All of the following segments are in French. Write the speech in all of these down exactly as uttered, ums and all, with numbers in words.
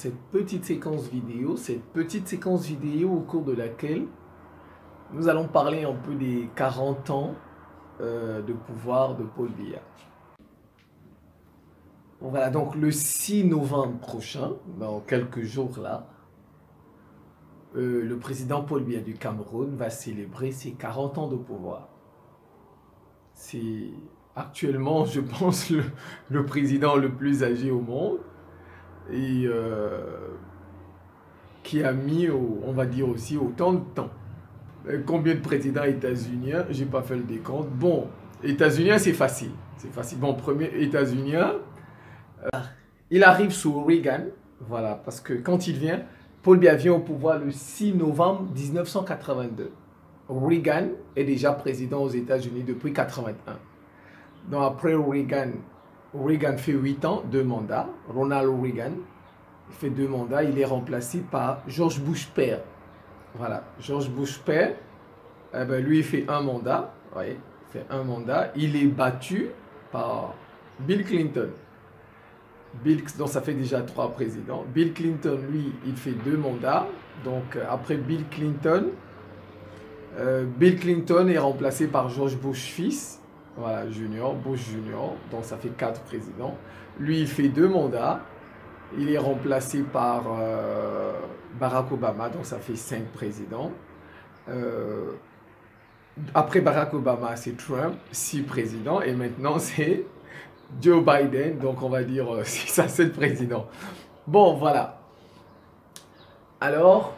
cette petite séquence vidéo, cette petite séquence vidéo au cours de laquelle nous allons parler un peu des quarante ans euh, de pouvoir de Paul Biya. Voilà, donc le six novembre prochain, dans quelques jours là, euh, le président Paul Biya du Cameroun va célébrer ses quarante ans de pouvoir. C'est actuellement, je pense, le, le président le plus âgé au monde et euh, qui a mis, au, on va dire aussi, autant de temps. Combien de présidents états-uniens? J'ai pas fait le décompte. Bon, états-uniens, c'est facile. C'est facile. Bon, premier états-unien, euh, il arrive sous Reagan. Voilà, parce que quand il vient, Paul Biya vient au pouvoir le six novembre mille neuf cent quatre-vingt-deux. Reagan est déjà président aux États-Unis depuis mille neuf cent quatre-vingt-un. Donc après Reagan, Reagan fait huit ans, deux mandats. Ronald Reagan, il fait deux mandats. Il est remplacé par George Bush père. Voilà, George Bush père, eh ben, lui il fait un mandat. Ouais, il fait un mandat. Il est battu par Bill Clinton. Bill, donc ça fait déjà trois présidents. Bill Clinton, lui, il fait deux mandats. Donc après Bill Clinton, euh, Bill Clinton est remplacé par George Bush fils. Voilà, Junior, Bush Junior, donc ça fait quatre présidents. Lui, il fait deux mandats. Il est remplacé par euh, Barack Obama, donc ça fait cinq présidents. Euh, après Barack Obama, c'est Trump, six présidents. Et maintenant, c'est Joe Biden, donc on va dire six à sept présidents. Bon, voilà. Alors,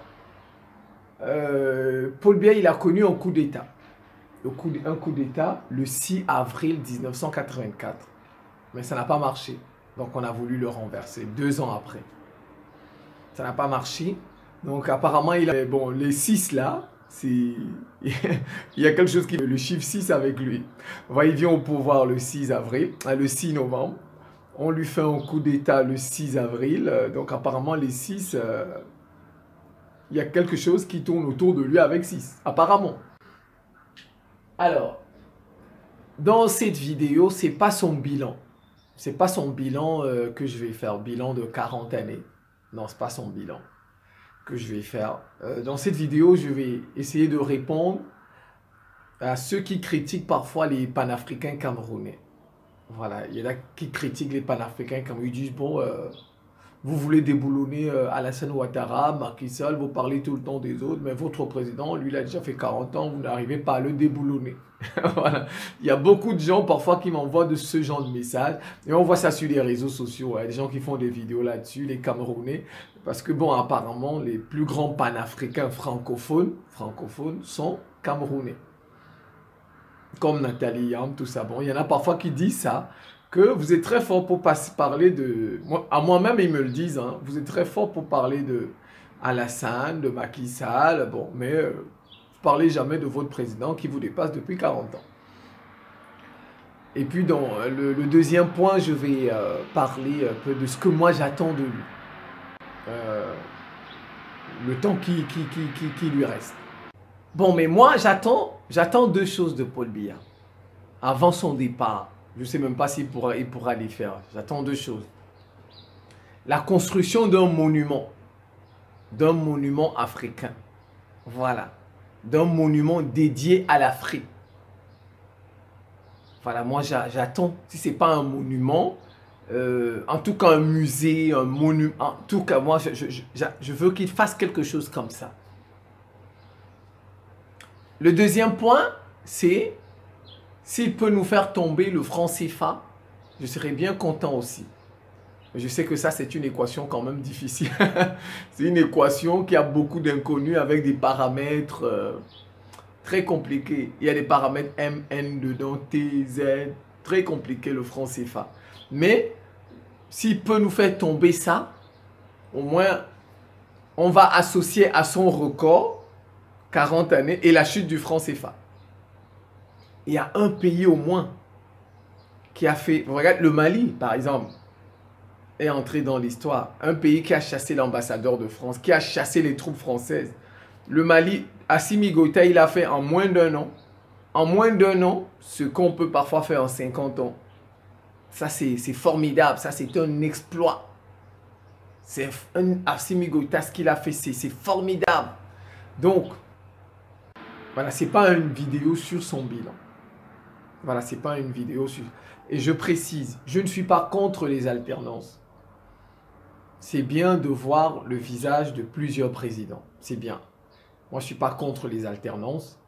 euh, Paul Biya, il a connu un coup d'État. Coup, un coup d'État le six avril mille neuf cent quatre-vingt-quatre. Mais ça n'a pas marché. Donc on a voulu le renverser deux ans après. Ça n'a pas marché. Donc apparemment, il a, bon, les six là, il y a quelque chose qui... Le chiffre six avec lui. Voilà, il vient au pouvoir le six avril, le six novembre. On lui fait un coup d'État le six avril. Donc apparemment, les six, euh, il y a quelque chose qui tourne autour de lui avec six. Apparemment. Alors, dans cette vidéo, c'est pas son bilan. C'est pas son bilan euh, que je vais faire, bilan de quarante années. Non, c'est pas son bilan que je vais faire. Euh, dans cette vidéo, je vais essayer de répondre à ceux qui critiquent parfois les panafricains camerounais. Voilà, il y en a qui critiquent les panafricains camerounais. Ils disent, bon, euh, vous voulez déboulonner euh, Alassane Ouattara, Macky Sall, vous parlez tout le temps des autres, mais votre président, lui, il a déjà fait quarante ans, vous n'arrivez pas à le déboulonner. Voilà. Il y a beaucoup de gens parfois qui m'envoient de ce genre de messages, et on voit ça sur les réseaux sociaux, il y a des gens qui font des vidéos là-dessus, les Camerounais, parce que bon, apparemment, les plus grands panafricains francophones, francophones sont Camerounais. Comme Nathalie Yam, tout ça. Bon, il y en a parfois qui disent ça, que vous êtes très fort pour parler de... Moi, à moi-même, ils me le disent, hein, vous êtes très fort pour parler de Alassane, de Macky Sall, bon, mais euh, vous ne parlez jamais de votre président qui vous dépasse depuis quarante ans. Et puis, dans le, le deuxième point, je vais euh, parler un peu de ce que moi j'attends de lui. Euh, le temps qui, qui, qui, qui, qui lui reste. Bon, mais moi, j'attends j'attends deux choses de Paul Biya. Avant son départ, je ne sais même pas s'il pourra, il pourra les faire. J'attends deux choses. La construction d'un monument. D'un monument africain. Voilà. D'un monument dédié à l'Afrique. Voilà, moi j'attends. Si ce n'est pas un monument, euh, en tout cas un musée, un monument. En tout cas, moi je, je, je, je veux qu'il fasse quelque chose comme ça. Le deuxième point, c'est... S'il peut nous faire tomber le franc C F A, je serais bien content aussi. Je sais que ça, c'est une équation quand même difficile. C'est une équation qui a beaucoup d'inconnus avec des paramètres euh, très compliqués. Il y a des paramètres M, N dedans, T, Z, très compliqué le franc C F A. Mais s'il peut nous faire tomber ça, au moins, on va associer à son record quarante années et la chute du franc C F A. Il y a un pays au moins qui a fait... Regarde, le Mali, par exemple, est entré dans l'histoire. Un pays qui a chassé l'ambassadeur de France, qui a chassé les troupes françaises. Le Mali, Assimi Goïta, il a fait en moins d'un an. En moins d'un an, ce qu'on peut parfois faire en cinquante ans. Ça, c'est formidable. Ça, c'est un exploit. C'est un Assimi Goïta, ce qu'il a fait, c'est formidable. Donc, voilà, c'est pas une vidéo sur son bilan. Voilà, c'est pas une vidéo sur... Et je précise, je ne suis pas contre les alternances. C'est bien de voir le visage de plusieurs présidents. C'est bien. Moi, je ne suis pas contre les alternances.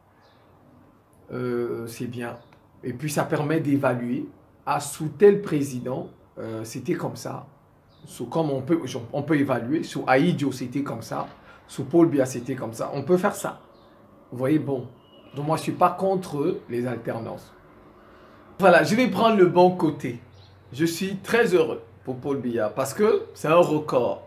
Euh, c'est bien. Et puis, ça permet d'évaluer. Ah, sous tel président, euh, c'était comme ça. Sous, comme on peut, on peut évaluer. Sous Ahidjo, c'était comme ça. Sous Paul Biya, c'était comme ça. On peut faire ça. Vous voyez, bon. Donc, moi, je ne suis pas contre les alternances. Voilà, je vais prendre le bon côté. Je suis très heureux pour Paul Biya parce que c'est un record.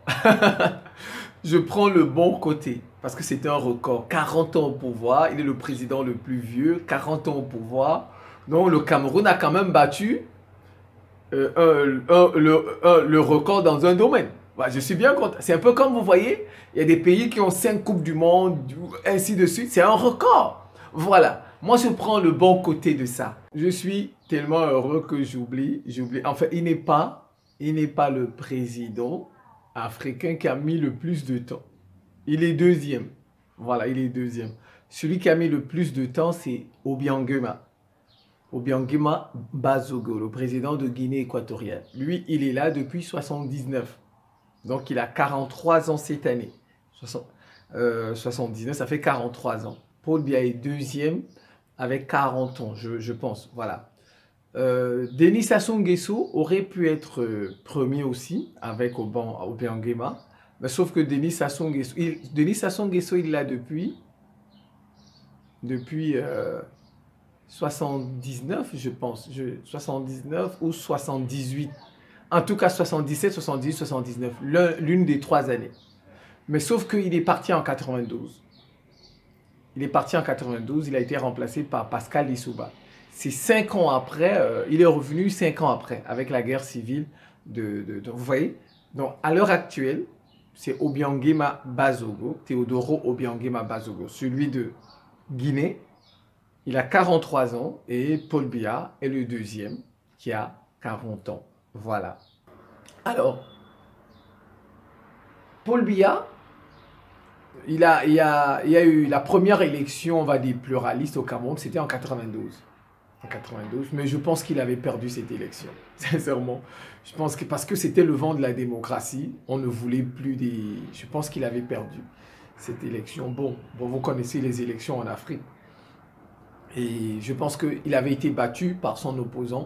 Je prends le bon côté parce que c'est un record. quarante ans au pouvoir, il est le président le plus vieux, quarante ans au pouvoir. Donc le Cameroun a quand même battu euh, un, un, le, un, le record dans un domaine. Voilà, je suis bien content. C'est un peu comme vous voyez, il y a des pays qui ont cinq coupes du monde, ainsi de suite. C'est un record. Voilà. Moi, je prends le bon côté de ça. Je suis tellement heureux que j'oublie. J'oublie. Enfin, il n'est pas, il n'est pas le président africain qui a mis le plus de temps. Il est deuxième. Voilà, il est deuxième. Celui qui a mis le plus de temps, c'est Obiangema. Obiangema Bazogo, le président de Guinée équatoriale. Lui, il est là depuis soixante-dix-neuf. Donc, il a quarante-trois ans cette année. Euh, soixante-dix-neuf, ça fait quarante-trois ans. Paul Biya est deuxième avec quarante ans, je, je pense. Voilà. Euh, Denis Sassou Nguesso aurait pu être euh, premier aussi avec Obiangema. Mais sauf que Denis Sassou Nguesso, il, Denis Sassou Nguesso, il l'a depuis, depuis euh, soixante-dix-neuf, je pense. Je, soixante-dix-neuf ou soixante-dix-huit. En tout cas, soixante-dix-sept, soixante-dix, soixante-dix-neuf. L'une des trois années. Mais sauf qu'il est parti en quatre-vingt-douze. Il est parti en quatre-vingt-douze, il a été remplacé par Pascal Lissouba. C'est cinq ans après, euh, il est revenu cinq ans après, avec la guerre civile. De, de, de vous voyez? Donc, à l'heure actuelle, c'est Obiangema Bazogo, Théodoro Obiangema Bazogo, celui de Guinée. Il a quarante-trois ans et Paul Biya est le deuxième qui a quarante ans. Voilà. Alors, Paul Biya, il a, il, a, il y a eu la première élection, on va dire, pluraliste au Cameroun, c'était en quatre-vingt-douze. En quatre-vingt-douze, mais je pense qu'il avait perdu cette élection, sincèrement. Je pense que parce que c'était le vent de la démocratie, on ne voulait plus des... Je pense qu'il avait perdu cette élection. Bon, bon, vous connaissez les élections en Afrique. Et je pense qu'il avait été battu par son opposant.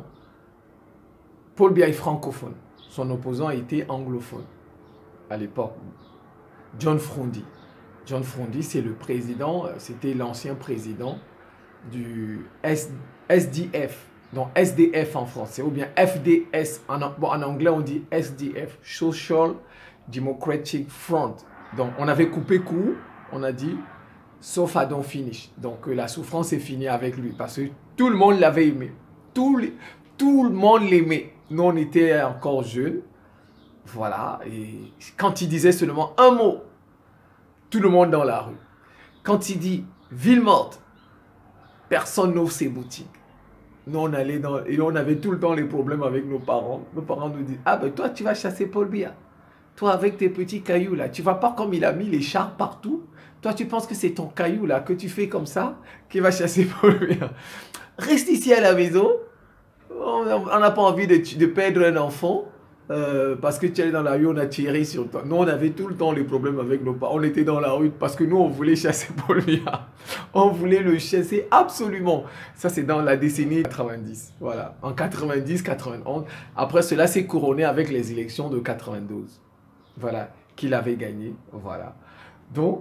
Paul Biya est francophone. Son opposant était anglophone à l'époque. John Frondi. John Frondi, c'est le président, c'était l'ancien président du S D F, donc S D F en français, ou bien F D S, en, bon, en anglais on dit S D F, Social Democratic Front. Donc on avait coupé court, on a dit, sauf à don't finish. Donc la souffrance est finie avec lui, parce que tout le monde l'avait aimé. Tout, les, tout le monde l'aimait. Nous on était encore jeunes, voilà, et quand il disait seulement un mot, tout le monde dans la rue. Quand il dit ville morte, personne n'ouvre ses boutiques. Nous, on allait dans... Et on avait tout le temps les problèmes avec nos parents. Nos parents nous disent, ah ben toi, tu vas chasser Paul Biya. Toi, avec tes petits cailloux là, tu vas pas comme il a mis les chars partout. Toi, tu penses que c'est ton caillou là, que tu fais comme ça, qui va chasser Paul Biya. Reste ici à la maison. On n'a pas envie de, de perdre un enfant. Euh, parce que tu es dans la rue, on a tiré sur toi. Nous, on avait tout le temps les problèmes avec nos parents. On était dans la rue parce que nous, on voulait chasser Paul Biya. On voulait le chasser absolument. Ça, c'est dans la décennie quatre-vingt-dix. Voilà, en quatre-vingt-dix quatre-vingt-onze. Après cela, c'est couronné avec les élections de quatre-vingt-douze. Voilà, qu'il avait gagné. Voilà. Donc,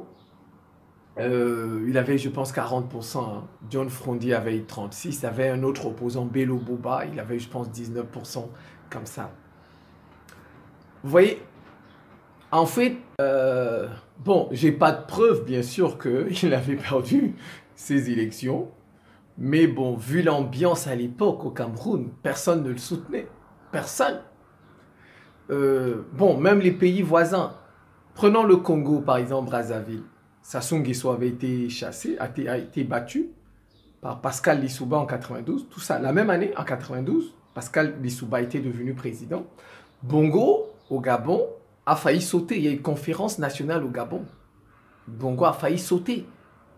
euh, il avait, je pense, quarante pour cent. Hein. John Frondi avait trente-six. Il y avait un autre opposant, Bello Bouba. Il avait, je pense, dix-neuf pour cent. Comme ça. Vous voyez, en fait, euh, bon, j'ai pas de preuve, bien sûr, qu'il avait perdu ces élections. Mais bon, vu l'ambiance à l'époque au Cameroun, personne ne le soutenait. Personne. Euh, bon, même les pays voisins. Prenons le Congo, par exemple, Brazzaville. Sassou Nguesso avait été chassé, a été, a été battu par Pascal Lissouba en quatre-vingt-douze. Tout ça, la même année, en quatre-vingt-douze, Pascal Lissouba était devenu président. Bongo, au Gabon, a failli sauter. Il y a une conférence nationale au Gabon. Bongo a failli sauter.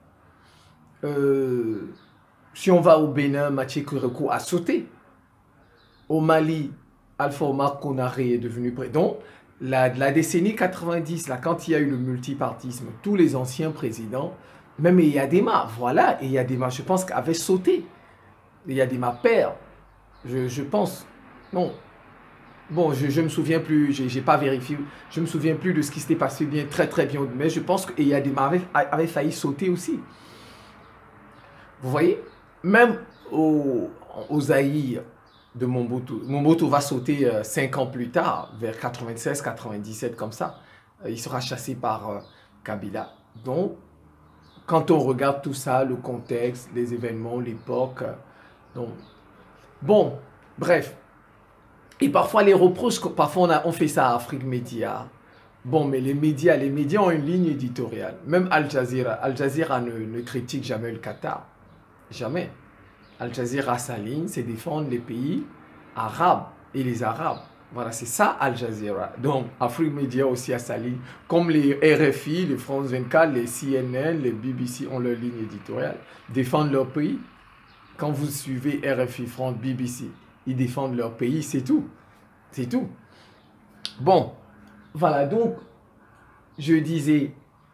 Euh, si on va au Bénin, Mathieu Kérékou a sauté. Au Mali, Alpha Omar Konaré est devenu président. La, la décennie quatre-vingt-dix, là, quand il y a eu le multipartisme, tous les anciens présidents, même Eyadema, voilà, Eyadema, je pense qu'avait sauté. Eyadema père, je, je pense, non. Bon, je ne me souviens plus, je n'ai pas vérifié, je ne me souviens plus de ce qui s'était passé bien, très très bien, mais je pense qu'Eyadema avait, avait failli sauter aussi. Vous voyez, même aux, aux Zaïre de Mobutu, Mobutu va sauter euh, cinq ans plus tard, vers quatre-vingt-seize quatre-vingt-dix-sept, comme ça. Euh, il sera chassé par euh, Kabila. Donc, quand on regarde tout ça, le contexte, les événements, l'époque, euh, donc, bon, bref. Et parfois, les reproches, parfois on, a, on fait ça à Afrique Média. Bon, mais les médias, les médias ont une ligne éditoriale. Même Al Jazeera, Al Jazeera ne, ne critique jamais le Qatar. Jamais. Al Jazeera a sa ligne, c'est défendre les pays arabes et les Arabes. Voilà, c'est ça Al Jazeera. Donc, Afrique Média aussi a sa ligne. Comme les R F I, les France vingt-quatre, les C N N, les B B C ont leur ligne éditoriale. Défendre leur pays. Quand vous suivez R F I, France, B B C, ils défendent leur pays, c'est tout. C'est tout. Bon, voilà, donc, je disais,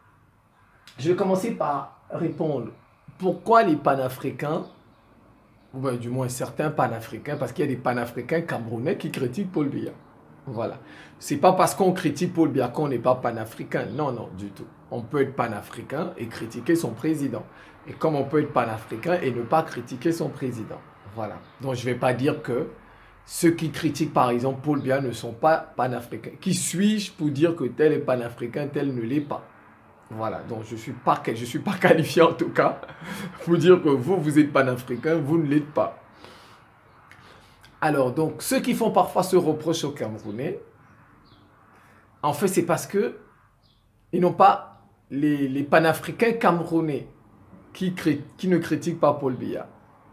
je vais commencer par répondre. Pourquoi les panafricains, ou bien du moins certains panafricains, parce qu'il y a des panafricains camerounais qui critiquent Paul Biya. Voilà. C'est pas parce qu'on critique Paul Biya qu'on n'est pas panafricain. Non, non, du tout. On peut être panafricain et critiquer son président. Et comme on peut être panafricain et ne pas critiquer son président. Voilà. Donc je ne vais pas dire que ceux qui critiquent par exemple Paul Biya ne sont pas panafricains. Qui suis-je pour dire que tel est panafricain, tel ne l'est pas? Voilà, donc je ne suis, suis pas qualifié en tout cas pour dire que vous, vous êtes panafricain, vous ne l'êtes pas. Alors, donc, ceux qui font parfois ce reproche aux Camerounais, en fait, c'est parce que ils n'ont pas les, les panafricains camerounais qui, qui ne critiquent pas Paul Biya.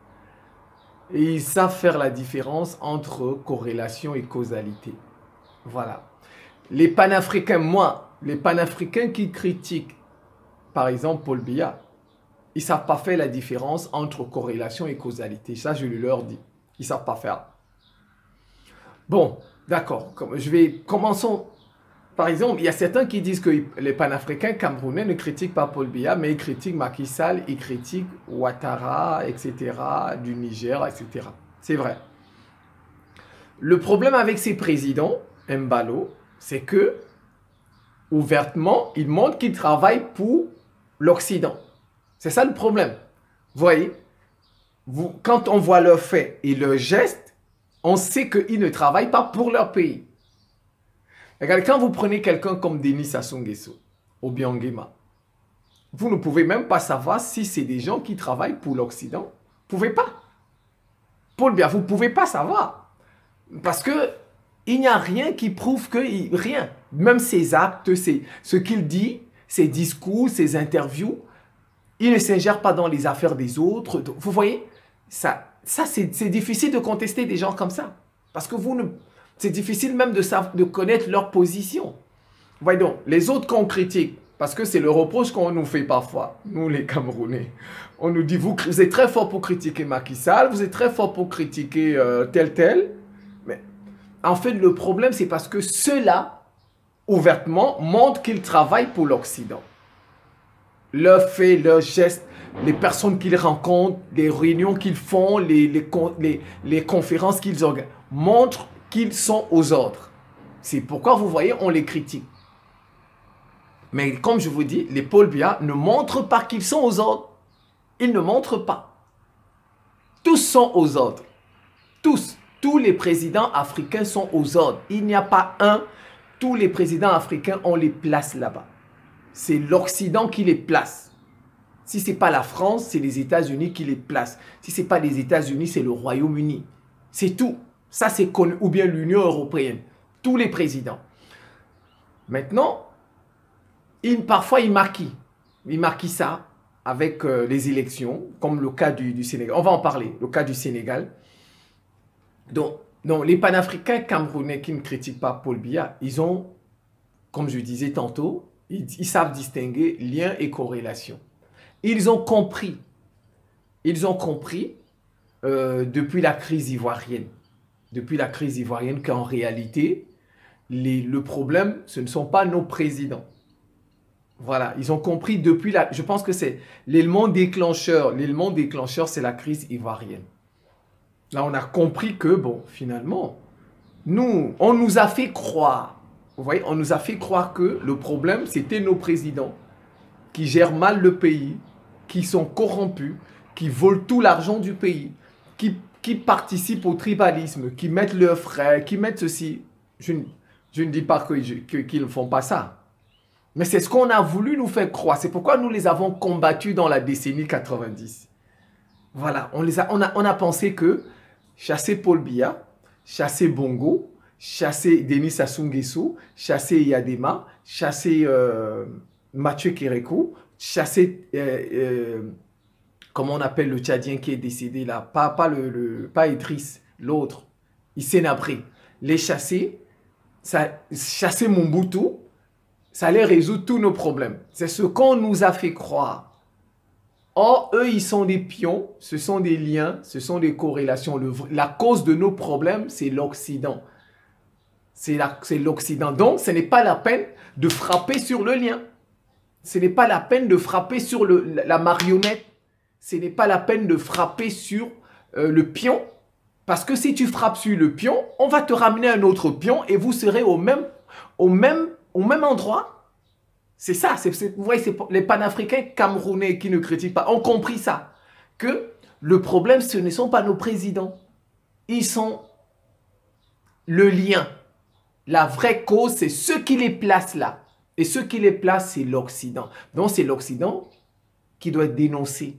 Et ils savent faire la différence entre corrélation et causalité. Voilà. Les panafricains, moi, les panafricains qui critiquent, par exemple, Paul Biya, ils ne savent pas faire la différence entre corrélation et causalité. Ça, je leur dis. Ils ne savent pas faire. Bon, d'accord. Je vais commençons. Par exemple, il y a certains qui disent que les panafricains camerounais ne critiquent pas Paul Biya, mais ils critiquent Macky Sall, ils critiquent Ouattara, et cetera, du Niger, et cetera. C'est vrai. Le problème avec ces présidents, Mbalo, c'est que ouvertement, ils montrent qu'ils travaillent pour l'Occident. C'est ça le problème. Vous voyez, vous, quand on voit leurs faits et leurs gestes, on sait qu'ils ne travaillent pas pour leur pays. Regardez, quand vous prenez quelqu'un comme Denis Sassou Nguesso, Obiang Nguema, vous ne pouvez même pas savoir si c'est des gens qui travaillent pour l'Occident. Vous ne pouvez pas. Paul Biya, vous ne pouvez pas savoir. Parce que il n'y a rien qui prouve que... Il, rien. Même ses actes, ses, ce qu'il dit, ses discours, ses interviews, il ne s'ingère pas dans les affaires des autres. Vous voyez, ça, ça c'est difficile de contester des gens comme ça. Parce que vous ne... C'est difficile même de, de connaître leur position. Vous voyez donc, les autres qu'on critique, parce que c'est le reproche qu'on nous fait parfois, nous les Camerounais. On nous dit, vous, vous êtes très fort pour critiquer Macky Sall, vous êtes très fort pour critiquer euh, tel, tel. Mais en fait, le problème, c'est parce que ceux-là, ouvertement, montrent qu'ils travaillent pour l'Occident. Leurs faits, leurs gestes, les personnes qu'ils rencontrent, les réunions qu'ils font, les, les, les, les conférences qu'ils organisent, montrent qu'ils sont aux ordres. C'est pourquoi vous voyez, on les critique. Mais comme je vous dis, les Paul Biya ne montrent pas qu'ils sont aux ordres. Ils ne montrent pas. Tous sont aux ordres. Tous. Tous les présidents africains sont aux ordres. Il n'y a pas un. Tous les présidents africains, on les place là-bas. C'est l'Occident qui les place. Si ce n'est pas la France, c'est les États-Unis qui les placent. Si ce n'est pas les États-Unis, c'est le Royaume-Uni. C'est tout. Ça, c'est connu. Ou bien l'Union européenne. Tous les présidents. Maintenant, il, parfois, ils maquillent. Ils maquillent ça avec euh, les élections, comme le cas du, du Sénégal. On va en parler, le cas du Sénégal. Donc, donc les panafricains camerounais qui ne critiquent pas Paul Biya, ils ont comme je disais tantôt, ils, ils savent distinguer lien et corrélation. Ils ont compris, ils ont compris euh, depuis la crise ivoirienne, depuis la crise ivoirienne qu'en réalité, les, le problème, ce ne sont pas nos présidents. Voilà, ils ont compris depuis la... Je pense que c'est l'élément déclencheur. L'élément déclencheur, c'est la crise ivoirienne. Là, on a compris que, bon, finalement, nous, on nous a fait croire, vous voyez, on nous a fait croire que le problème, c'était nos présidents qui gèrent mal le pays, qui sont corrompus, qui volent tout l'argent du pays, qui, qui participent au tribalisme, qui mettent leurs frères, qui mettent ceci. Je, je ne dis pas qu'ils que, que, ne font pas ça. Mais c'est ce qu'on a voulu nous faire croire. C'est pourquoi nous les avons combattus dans la décennie quatre-vingt-dix. Voilà, on, les a, on, a, on a pensé que chasser Paul Biya, chasser Bongo, chasser Denis Sassou Nguesso, chasser Yadema, chasser euh, Mathieu Kérékou, chasser, euh, euh, comment on appelle le Tchadien qui est décédé là, pas, pas, le, le, pas Idriss, l'autre, Hissène-Habré. Les chasser, ça, chasser Mobutu, ça allait résoudre tous nos problèmes. C'est ce qu'on nous a fait croire. Or, eux, ils sont des pions, ce sont des liens, ce sont des corrélations. Le, la cause de nos problèmes, c'est l'Occident. C'est l'Occident. Donc, ce n'est pas la peine de frapper sur le lien. Ce n'est pas la peine de frapper sur le, la marionnette. Ce n'est pas la peine de frapper sur euh, le pion. Parce que si tu frappes sur le pion, on va te ramener un autre pion et vous serez au même, au même, au même endroit. C'est ça. C est, c est, vous voyez, les panafricains camerounais qui ne critiquent pas ont compris ça. Que le problème, ce ne sont pas nos présidents. Ils sont le lien. La vraie cause, c'est ceux qui les placent là. Et ceux qui les placent, c'est l'Occident. Donc, c'est l'Occident qui doit être dénoncé.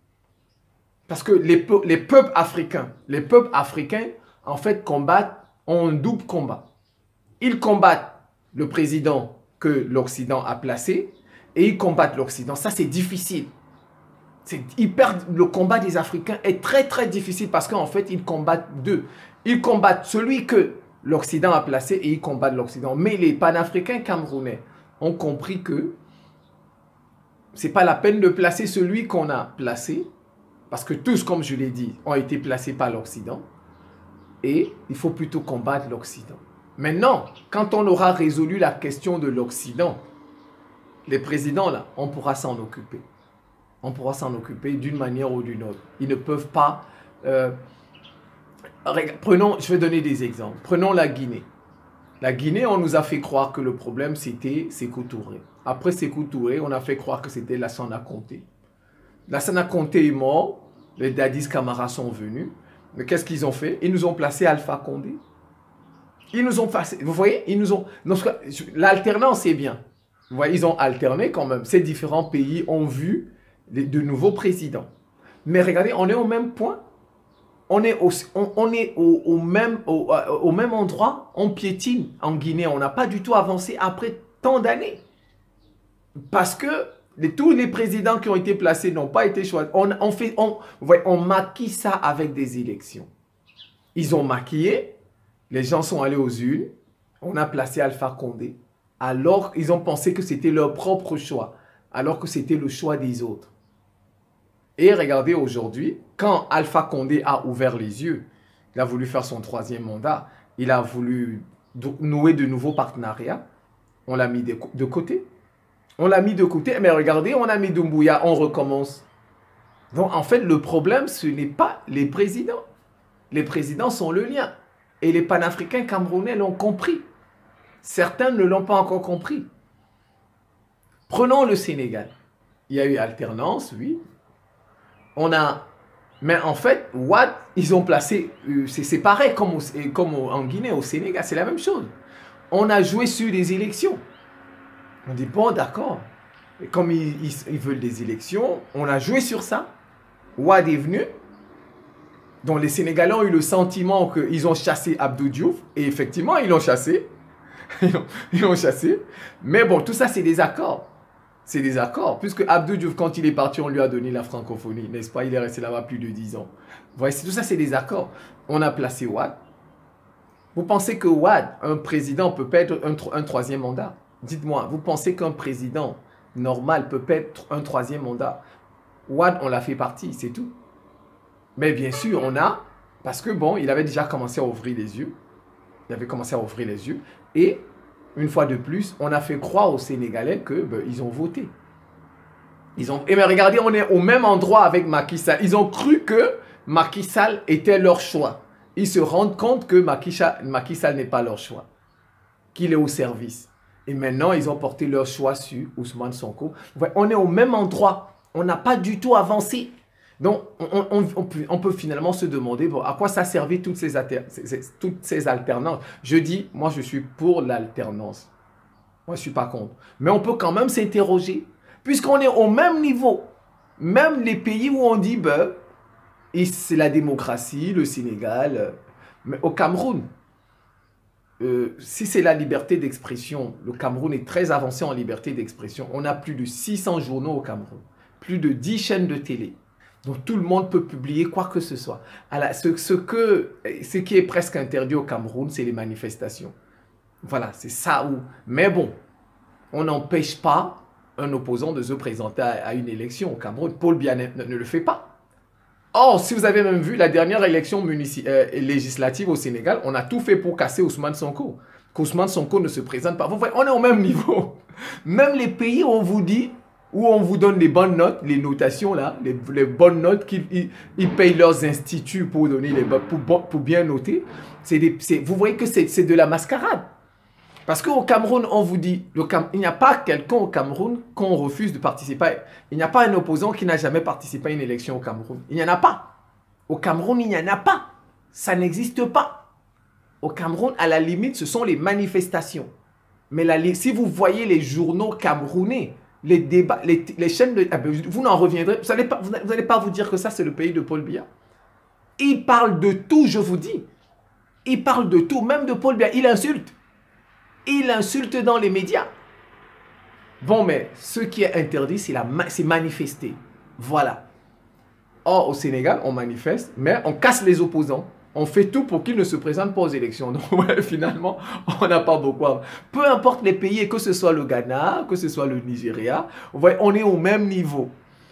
Parce que les, pe les peuples africains, les peuples africains, en fait, combattent en double combat. Ils combattent le président que l'Occident a placé et ils combattent l'Occident. Ça, c'est difficile. C'est hyper, le combat des Africains est très, très difficile parce qu'en fait, ils combattent deux. Ils combattent celui que l'Occident a placé et ils combattent l'Occident. Mais les panafricains camerounais ont compris que ce n'est pas la peine de placer celui qu'on a placé, parce que tous, comme je l'ai dit, ont été placés par l'Occident. Et il faut plutôt combattre l'Occident. Maintenant, quand on aura résolu la question de l'Occident, les présidents, là, on pourra s'en occuper. On pourra s'en occuper d'une manière ou d'une autre. Ils ne peuvent pas... Euh, prenons, je vais donner des exemples. Prenons la Guinée. La Guinée, on nous a fait croire que le problème, c'était Sékou Touré. Après Sékou Touré, on a fait croire que c'était Lassana Conté. Lassana Conté est mort. Les Dadis Camara sont venus. Mais qu'est-ce qu'ils ont fait? Ils nous ont placé Alpha Condé. Ils nous ont passé, vous voyez, ils nous ont... L'alternance est bien. Vous voyez, ils ont alterné quand même. Ces différents pays ont vu de, de nouveaux présidents. Mais regardez, on est au même point. On est au, on, on est au, au, même, au, au même endroit. On piétine en Guinée. On n'a pas du tout avancé après tant d'années. Parce que les, tous les présidents qui ont été placés n'ont pas été choisis. On, on, fait, on, vous voyez, on maquille ça avec des élections. Ils ont maquillé. Les gens sont allés aux urnes, on a placé Alpha Condé, alors ils ont pensé que c'était leur propre choix, alors que c'était le choix des autres. Et regardez aujourd'hui, quand Alpha Condé a ouvert les yeux, il a voulu faire son troisième mandat, il a voulu nouer de nouveaux partenariats, on l'a mis de, de côté. On l'a mis de côté, mais regardez, on a mis Doumbouya, on recommence. Donc en fait, le problème, ce n'est pas les présidents. Les présidents sont le lien. Et les panafricains camerounais l'ont compris. Certains ne l'ont pas encore compris. Prenons le Sénégal. Il y a eu alternance, oui. On a... Mais en fait, Ouad, ils ont placé... C'est pareil comme, au, comme en Guinée, au Sénégal, c'est la même chose. On a joué sur des élections. On dit, bon, d'accord. Comme ils, ils, ils veulent des élections, on a joué sur ça. Ouad est venu. Donc les Sénégalais ont eu le sentiment qu'ils ont chassé Abdou Diouf. Et effectivement, ils l'ont chassé. Ils l'ont chassé. Mais bon, tout ça, c'est des accords. C'est des accords. Puisque Abdou Diouf, quand il est parti, on lui a donné la francophonie. N'est-ce pas? Il est resté là-bas plus de dix ans. Vous voyez, tout ça, c'est des accords. On a placé Ouad. Vous pensez que Ouad, un président, peut perdre un, un troisième mandat? Dites-moi, vous pensez qu'un président normal peut perdre un troisième mandat? Ouad, on l'a fait partie, c'est tout. Mais bien sûr, on a, parce que bon, il avait déjà commencé à ouvrir les yeux. Il avait commencé à ouvrir les yeux. Et, une fois de plus, on a fait croire aux Sénégalais que ben, ils ont voté. Ils ont... Et mais regardez, on est au même endroit avec Macky Sall. Ils ont cru que Macky Sall était leur choix. Ils se rendent compte que Macky Sall, Macky Sall n'est pas leur choix. Qu'il est au service. Et maintenant, ils ont porté leur choix sur Ousmane Sonko. On est au même endroit. On n'a pas du tout avancé. Donc, on, on, on, peut, on peut finalement se demander bon, à quoi ça servait toutes ces, toutes ces alternances. Je dis, moi, je suis pour l'alternance. Moi, je ne suis pas contre. Mais on peut quand même s'interroger. Puisqu'on est au même niveau. Même les pays où on dit, ben, c'est la démocratie, le Sénégal. Euh, mais au Cameroun, euh, si c'est la liberté d'expression, le Cameroun est très avancé en liberté d'expression. On a plus de six cents journaux au Cameroun. Plus de dix chaînes de télé. Donc tout le monde peut publier quoi que ce soit. Alors, ce, ce, que, ce qui est presque interdit au Cameroun, c'est les manifestations. Voilà, c'est ça où... Mais bon, on n'empêche pas un opposant de se présenter à, à une élection au Cameroun. Paul Biya ne, ne le fait pas. Or, si vous avez même vu la dernière élection euh, législative au Sénégal, on a tout fait pour casser Ousmane Sonko. Qu'Ousmane Sonko ne se présente pas. Vous voyez, on est au même niveau. Même les pays où on vous dit, où on vous donne les bonnes notes, les notations là, les, les bonnes notes qu'ils ils, ils payent leurs instituts pour, donner les, pour, pour bien noter, des, vous voyez que c'est de la mascarade. Parce qu'au Cameroun, on vous dit, le Cam il n'y a pas quelqu'un au Cameroun qu'on refuse de participer. Il n'y a pas un opposant qui n'a jamais participé à une élection au Cameroun. Il n'y en a pas. Au Cameroun, il n'y en a pas. Ça n'existe pas. Au Cameroun, à la limite, ce sont les manifestations. Mais la, si vous voyez les journaux camerounais, les débats, les, les chaînes de... Vous n'en reviendrez. Vous n'allez pas, vous allez pas vous dire que ça, c'est le pays de Paul Biya. Il parle de tout, je vous dis. Il parle de tout, même de Paul Biya. Il insulte. Il insulte dans les médias. Bon, mais ce qui est interdit, c'est manifester. Voilà. Or, au Sénégal, on manifeste, mais on casse les opposants. On fait tout pour qu'ils ne se présentent pas aux élections. Donc, ouais, finalement, on n'a pas beaucoup à... Peu importe les pays, que ce soit le Ghana, que ce soit le Nigeria, ouais, on est au même niveau.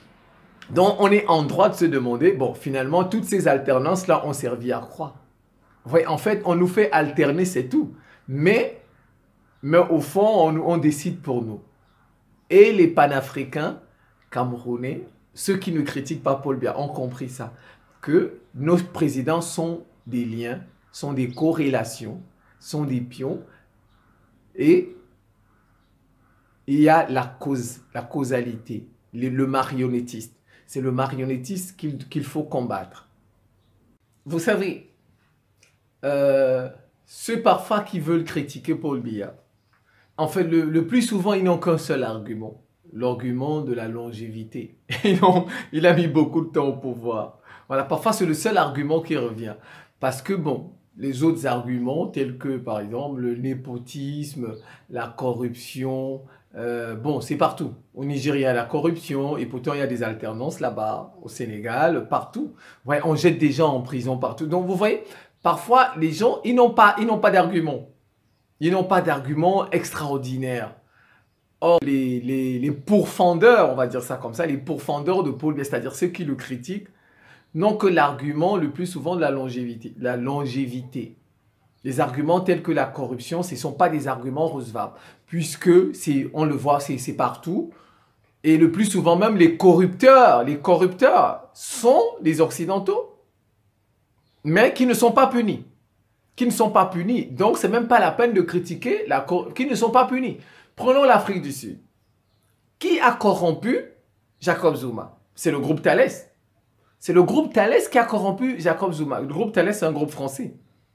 Donc, on est en droit de se demander, bon, finalement, toutes ces alternances-là ont servi à quoi? Ouais, en fait, on nous fait alterner, c'est tout. Mais... Mais au fond, on, on décide pour nous. Et les panafricains camerounais, ceux qui ne critiquent pas Paul Biya, ont compris ça. Que nos présidents sont des liens, sont des corrélations, sont des pions. Et il y a la cause, la causalité, le, le marionnettiste. C'est le marionnettiste qu'il qu'il faut combattre. Vous savez, euh, ceux parfois qui veulent critiquer Paul Biya, en fait, le, le plus souvent, ils n'ont qu'un seul argument. L'argument de la longévité. ont, il a mis beaucoup de temps au pouvoir. Voilà, parfois, c'est le seul argument qui revient. Parce que, bon, les autres arguments, tels que, par exemple, le népotisme, la corruption, euh, bon, c'est partout. Au Nigeria, la corruption, et pourtant, il y a des alternances là-bas, au Sénégal, partout. Ouais, on jette des gens en prison partout. Donc, vous voyez, parfois, les gens, ils n'ont pas, ils n'ont pas d'argument. Ils n'ont pas d'argument extraordinaire. Or, les, les, les pourfendeurs, on va dire ça comme ça, les pourfendeurs de Paul Biya, c'est-à-dire ceux qui le critiquent, n'ont que l'argument le plus souvent de la longévité. La longévité. Les arguments tels que la corruption, ce ne sont pas des arguments recevables, puisque, on le voit, c'est partout. Et le plus souvent même, les corrupteurs, les corrupteurs sont les Occidentaux, mais qui ne sont pas punis. Qui ne sont pas punis. Donc, ce n'est même pas la peine de critiquer, la qui ne sont pas punis. Prenons l'Afrique du Sud. Qui a corrompu Jacob Zuma? C'est le groupe Thales. C'est le groupe Thales qui a corrompu Jacob Zuma. Le groupe Thales, c'est un groupe français.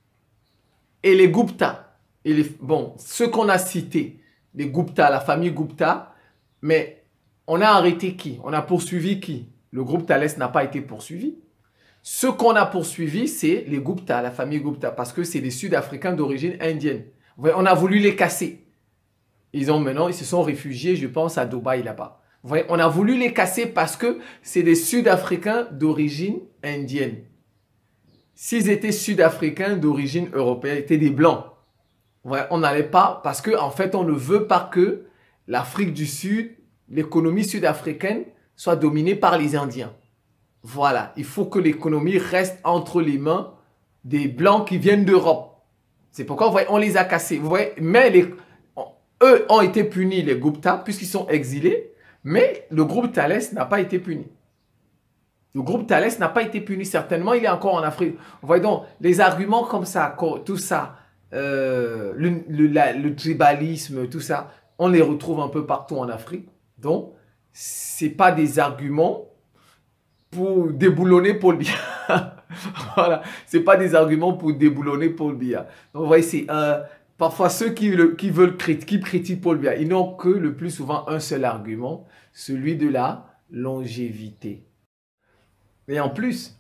Et les Gupta, et les, bon, ceux qu'on a cités, les Gupta, la famille Gupta, mais on a arrêté qui? On a poursuivi qui? Le groupe Thales n'a pas été poursuivi. Ce qu'on a poursuivi, c'est les Gupta, la famille Gupta, parce que c'est des Sud-Africains d'origine indienne. On a voulu les casser. Ils ont maintenant, ils se sont réfugiés, je pense, à Dubaï là-bas. On a voulu les casser parce que c'est des Sud-Africains d'origine indienne. S'ils étaient Sud-Africains d'origine européenne, ils étaient des Blancs. Ouais, on n'allait pas, parce qu'en en fait, on ne veut pas que l'Afrique du Sud, l'économie sud-africaine, soit dominée par les Indiens. Voilà, il faut que l'économie reste entre les mains des Blancs qui viennent d'Europe. C'est pourquoi, vous voyez, on les a cassés. Vous voyez, mais les, eux ont été punis, les Gupta, puisqu'ils sont exilés, mais le groupe Thales n'a pas été puni. Le groupe Thales n'a pas été puni, certainement, il est encore en Afrique. Vous voyez donc, les arguments comme ça, tout ça, euh, le, le, la, le tribalisme, tout ça, on les retrouve un peu partout en Afrique. Donc, ce n'est pas des arguments pour déboulonner Paul Biya. Voilà, ce n'est pas des arguments pour déboulonner Paul Biya. Donc, vous voyez, c'est euh, parfois ceux qui, le, qui veulent qui critiquent Paul Biya, ils n'ont que le plus souvent un seul argument, celui de la longévité. Et en plus,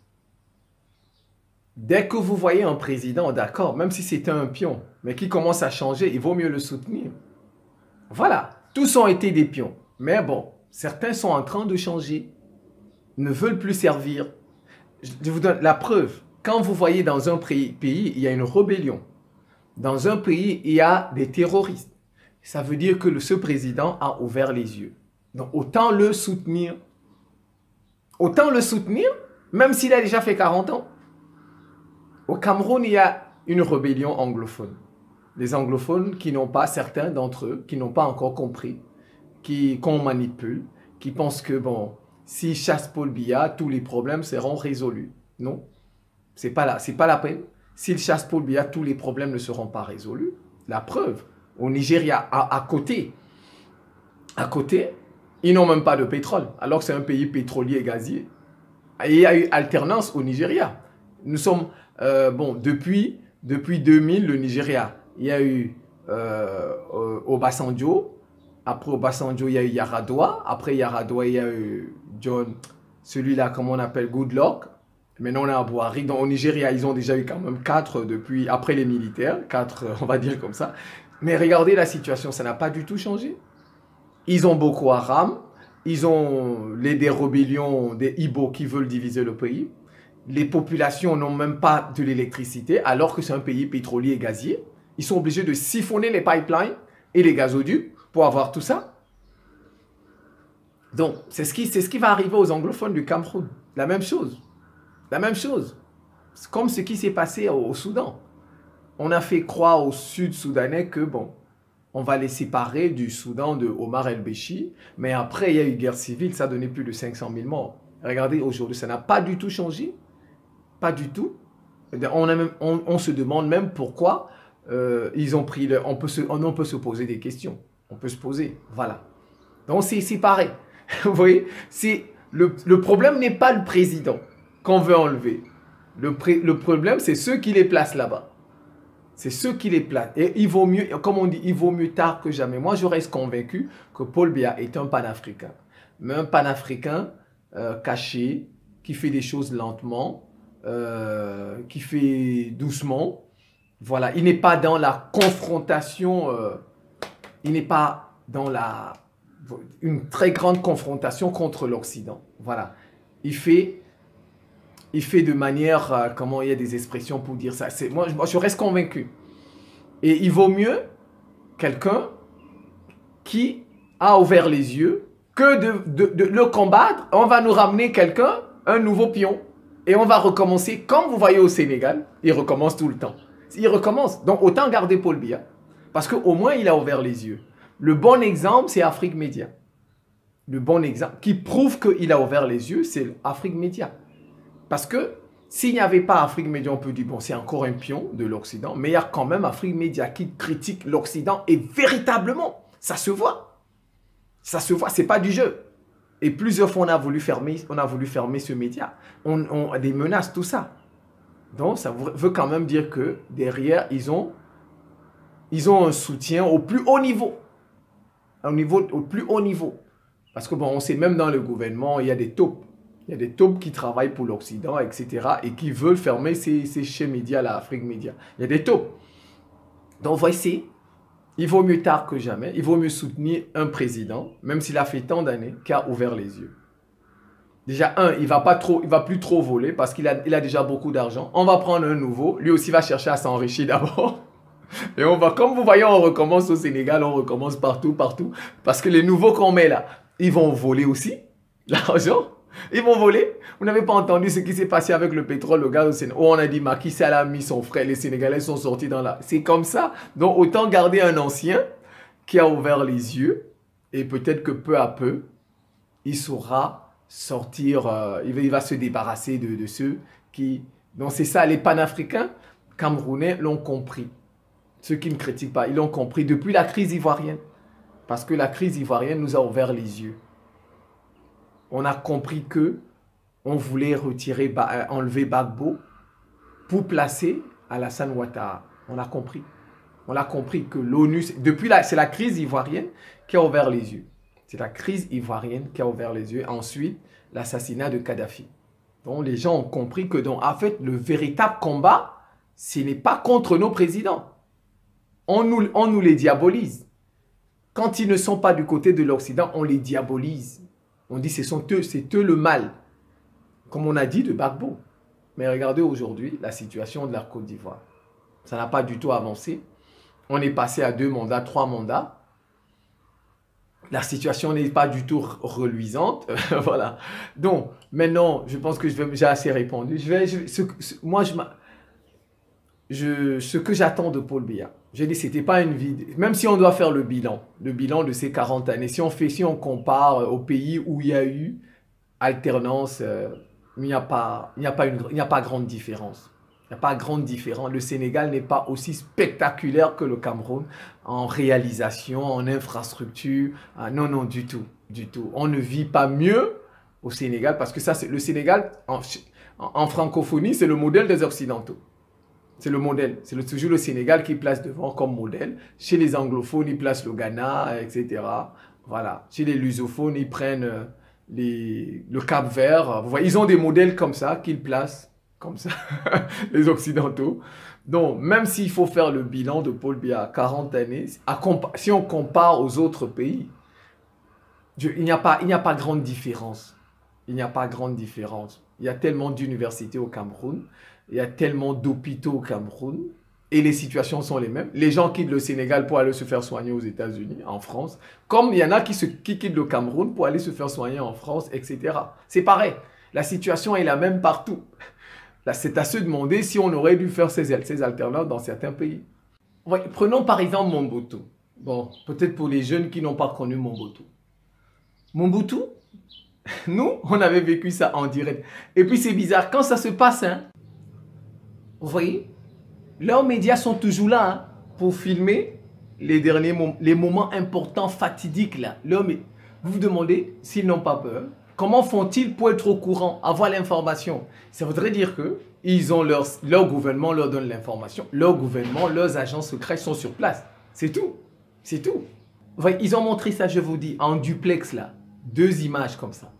dès que vous voyez un président, d'accord, même si c'était un pion, mais qui commence à changer, il vaut mieux le soutenir. Voilà, tous ont été des pions. Mais bon, certains sont en train de changer, ne veulent plus servir. Je vous donne la preuve. Quand vous voyez dans un pays, il y a une rébellion. Dans un pays, il y a des terroristes. Ça veut dire que ce président a ouvert les yeux. Donc, autant le soutenir. Autant le soutenir, même s'il a déjà fait quarante ans. Au Cameroun, il y a une rébellion anglophone. Les anglophones qui n'ont pas, certains d'entre eux, qui n'ont pas encore compris, qui qu'on manipule, qui pensent que, bon, s'ils chassent Paul Biya, tous les problèmes seront résolus. Non, ce n'est pas, la, pas la peine. S'ils chassent Paul Biya, tous les problèmes ne seront pas résolus. La preuve, au Nigeria, à, à côté, à côté, ils n'ont même pas de pétrole, alors que c'est un pays pétrolier et gazier. Et il y a eu alternance au Nigeria. Nous sommes, euh, bon, depuis, depuis deux mille, le Nigeria, il y a eu euh, Obasanjo. Après Obasanjo, il y a eu Yaradua. Après Yaradua, il y a eu John, celui-là, comment on appelle, Goodluck. Maintenant, on a Buhari. Donc, au Nigeria, ils ont déjà eu quand même quatre depuis, après les militaires, quatre, on va dire comme ça. Mais regardez la situation, ça n'a pas du tout changé. Ils ont Boko Haram, ils ont les des rébellions des Ibo qui veulent diviser le pays. Les populations n'ont même pas de l'électricité, alors que c'est un pays pétrolier et gazier. Ils sont obligés de siphonner les pipelines et les gazoducs pour avoir tout ça. Donc, c'est ce qui, c'est ce qui va arriver aux anglophones du Cameroun. La même chose. La même chose. C'est comme ce qui s'est passé au, au Soudan. On a fait croire aux Sud-Soudanais que, bon, on va les séparer du Soudan de Omar el-Béchi. Mais après, il y a eu guerre civile, ça a donné plus de cinq cent mille morts. Regardez, aujourd'hui, ça n'a pas du tout changé. Pas du tout. On, a même, on, on se demande même pourquoi euh, ils ont pris... Le, on, peut se, on peut se poser des questions. On peut se poser, voilà. Donc, c'est pareil. Vous voyez, le, le problème n'est pas le président qu'on veut enlever. Le, pré, le problème, c'est ceux qui les placent là-bas. C'est ceux qui les placent. Et il vaut mieux, comme on dit, il vaut mieux tard que jamais. Moi, je reste convaincu que Paul Biya est un panafricain. Mais un panafricain euh, caché, qui fait des choses lentement, euh, qui fait doucement. Voilà, il n'est pas dans la confrontation, euh, il n'est pas dans la, une très grande confrontation contre l'Occident. Voilà, il fait... Il fait de manière, euh, comment il y a des expressions pour dire ça. Moi, moi, je reste convaincu. Et il vaut mieux quelqu'un qui a ouvert les yeux que de, de, de le combattre. On va nous ramener quelqu'un, un nouveau pion. Et on va recommencer, comme vous voyez au Sénégal, il recommence tout le temps. Il recommence. Donc, autant garder Paul Biya. Parce qu'au moins, il a ouvert les yeux. Le bon exemple, c'est Afrique Média. Le bon exemple qui prouve qu'il a ouvert les yeux, c'est Afrique Média. Parce que s'il n'y avait pas Afrique Média, on peut dire, bon, c'est encore un pion de l'Occident, mais il y a quand même Afrique Média qui critique l'Occident et véritablement, ça se voit. Ça se voit, c'est pas du jeu. Et plusieurs fois, on a voulu fermer, on a voulu fermer ce média. On, on a des menaces, tout ça. Donc, ça veut quand même dire que derrière, ils ont, ils ont un soutien au plus haut niveau. Au, niveau, au plus haut niveau. Parce que, bon, on sait, même dans le gouvernement, il y a des taupes. Il y a des taupes qui travaillent pour l'Occident, et cetera. Et qui veulent fermer ces, ces chaînes médias, la Afrique Média. Il y a des taupes. Donc, voici, il vaut mieux tard que jamais. Il vaut mieux soutenir un président, même s'il a fait tant d'années, qui a ouvert les yeux. Déjà, un, il ne va, pas trop, il va plus trop voler parce qu'il a, il a déjà beaucoup d'argent. On va prendre un nouveau. Lui aussi va chercher à s'enrichir d'abord. Et on va, comme vous voyez, on recommence au Sénégal, on recommence partout, partout. Parce que les nouveaux qu'on met là, ils vont voler aussi l'argent. Ils vont voler. Vous n'avez pas entendu ce qui s'est passé avec le pétrole, le gaz au Sénégal. Où on a dit Macky Sall a mis son frère, les Sénégalais sont sortis dans la... C'est comme ça. Donc autant garder un ancien qui a ouvert les yeux. Et peut-être que peu à peu, il saura sortir, euh, il, va, il va se débarrasser de, de ceux qui... Donc c'est ça, les panafricains camerounais l'ont compris. Ceux qui ne critiquent pas, ils l'ont compris depuis la crise ivoirienne. Parce que la crise ivoirienne nous a ouvert les yeux. On a compris que on voulait retirer, enlever Gbagbo pour placer Alassane Ouattara. On a compris. On a compris que l'ONU, depuis la, c'est la crise ivoirienne qui a ouvert les yeux. C'est la crise ivoirienne qui a ouvert les yeux. Ensuite, l'assassinat de Kadhafi. Donc les gens ont compris que, donc, en fait, le véritable combat, ce n'est pas contre nos présidents. On nous, on nous les diabolise. Quand ils ne sont pas du côté de l'Occident, on les diabolise. On dit que c'est eux, c'est eux le mal. Comme on a dit de Gbagbo. Mais regardez aujourd'hui la situation de la Côte d'Ivoire. Ça n'a pas du tout avancé. On est passé à deux mandats, trois mandats. La situation n'est pas du tout reluisante. Voilà. Donc, maintenant, je pense que j'ai assez répondu. Je vais, je, ce, ce, moi, je, je, ce que j'attends de Paul Biya, j'ai dit, c'était pas une vie. Même si on doit faire le bilan, le bilan de ces quarante années, si on fait, si on compare aux pays où il y a eu alternance, euh, il n'y a pas, il n'y a pas une, il n'y a pas grande différence. Il n'y a pas grande différence. Le Sénégal n'est pas aussi spectaculaire que le Cameroun en réalisation, en infrastructure. Ah, non, non, du tout, du tout. On ne vit pas mieux au Sénégal parce que ça, c'est le Sénégal en, en francophonie, c'est le modèle des Occidentaux. C'est le modèle. C'est toujours le Sénégal qui place devant comme modèle. Chez les anglophones, ils placent le Ghana, et cetera. Voilà. Chez les lusophones, ils prennent les, le Cap-Vert. Vous voyez, ils ont des modèles comme ça qu'ils placent. Comme ça, les Occidentaux. Donc, même s'il faut faire le bilan de Paul Biya, quarante années, à si on compare aux autres pays, je, il n'y a pas, il n'y a pas grande différence. Il n'y a pas grande différence. Il y a tellement d'universités au Cameroun, il y a tellement d'hôpitaux au Cameroun, et les situations sont les mêmes. Les gens quittent le Sénégal pour aller se faire soigner aux États-Unis, en France, comme il y en a qui, se, qui quittent le Cameroun pour aller se faire soigner en France, et cetera. C'est pareil. La situation est la même partout. Là, c'est à se demander si on aurait dû faire ces, ces alternances dans certains pays. Ouais, prenons par exemple Mobutu. Bon, peut-être pour les jeunes qui n'ont pas connu Mobutu. Mobutu, nous, on avait vécu ça en direct. Et puis c'est bizarre, quand ça se passe, hein, vous voyez, leurs médias sont toujours là hein, pour filmer les derniers mom les moments importants, fatidiques. Là. Leur, vous vous demandez s'ils n'ont pas peur. Comment font-ils pour être au courant, avoir l'information? Ça voudrait dire que ils ont leur, leur gouvernement leur donne l'information. Leur gouvernement, leurs agents secrets sont sur place. C'est tout. C'est tout. Voyez, ils ont montré ça, je vous dis, en duplex là. Deux images comme ça.